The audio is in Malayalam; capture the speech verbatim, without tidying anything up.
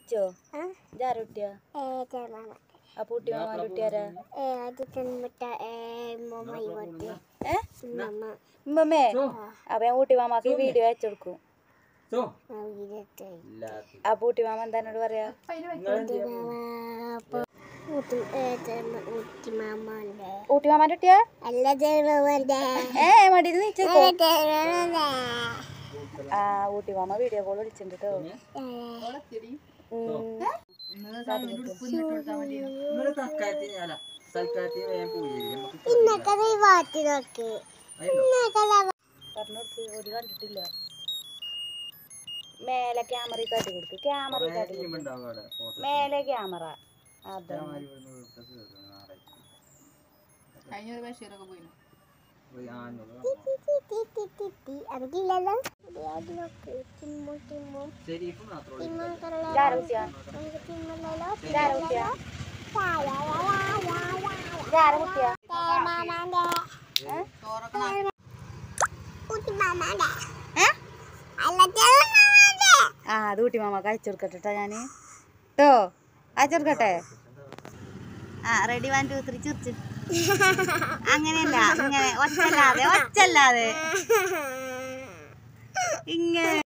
വിളിച്ചോ ജാരൂട്ടിയാ അപ്പൊ ഊട്ടി മാമാന്റെ കുട്ടിയാരാ ഉമ്മമ്മേ അപ്പൊ ഞാൻ ഊട്ടി മാമാക്ക് ഈ വീഡിയോ അയച്ചു കൊടുക്കും. അപ്പൊ ഊട്ടി മാമ എന്താ എന്നോട് പറയാ? ഊട്ടി മാമാന്റെ കുട്ടിയാ ഏ മടിയിൽ നീച്ചോ. ആ ഊട്ടി മാമ വീഡിയോ കോൾ വിളിച്ചിട്ടുണ്ട് കേട്ടോ. ഒരു കണ്ടിട്ടില്ല. മേലെ ക്യാമറ കാട്ടി കൊടുക്ക്. ക്യാമറ കാട്ടി കൊടുക്ക്. മേലെ ക്യാമറ. അതെ ആ അത് ഊട്ടി മാമാക്ക് അയച്ചു കൊടുക്കട്ടെ ഞാന് കേട്ടോ. അയച്ചു കൊടുക്കട്ടെ. ആ റെഡി വൺ ടു ത്രീ ചിരിച്ച്. അങ്ങനെയല്ല ഇങ്ങനെ ഒച്ചല്ലാതെ ഒച്ചല്ലാതെ ഇങ്ങനെ